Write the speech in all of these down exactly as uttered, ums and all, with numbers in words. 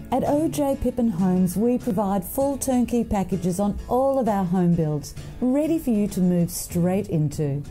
At O J Pippin Homes, we provide full turnkey packages on all of our home builds, ready for you to move straight into.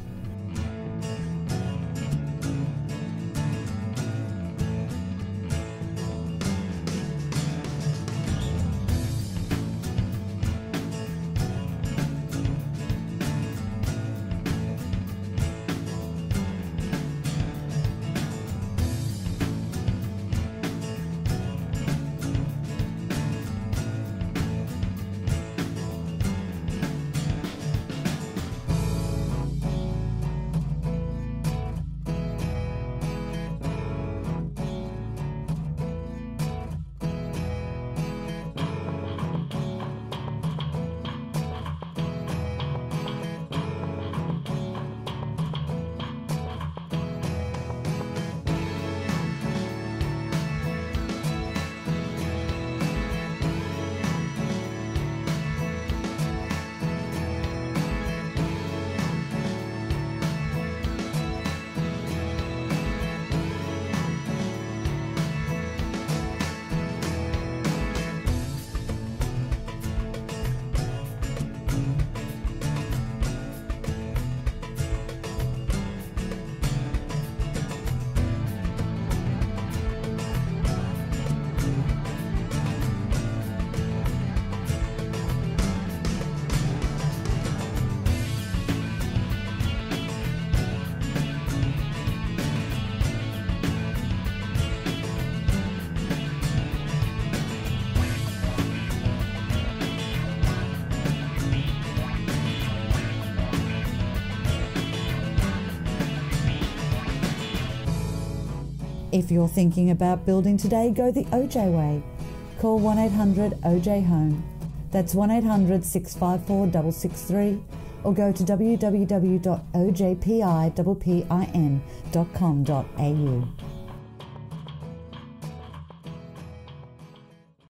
If you're thinking about building today, go the O J way. Call one eight hundred O J Home. That's one eight hundred, six five four, six six three, or go to w w w dot o j pin dot com dot a u.